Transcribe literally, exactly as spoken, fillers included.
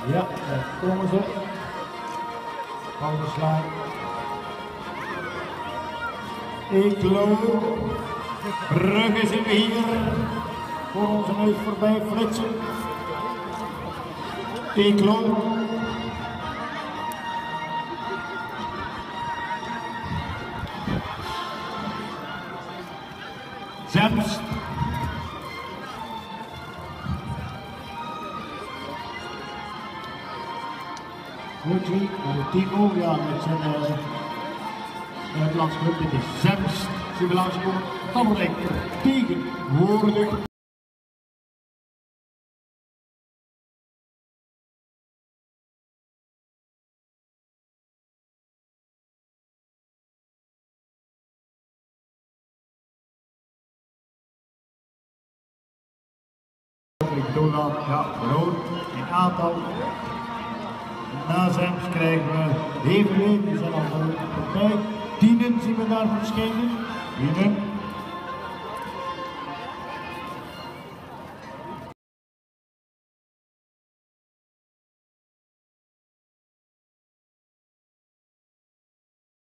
Ja, daar komen ze. Ouderslaan. Eeklo. Brugge zien we hier. Voor onze neus voorbij flitsen. Eeklo. Zemst. Goed, Timo, ja, met zijn uh, Nederlandse club, dit is Zemst. Zien we langskomen. Tammerlijk tegenwoordig. Dolan, ja, rood in aantal. Na Zemst krijgen we Heverlee, die zijn al voorbij. Tienen zien we daar verschijnen. Tienen.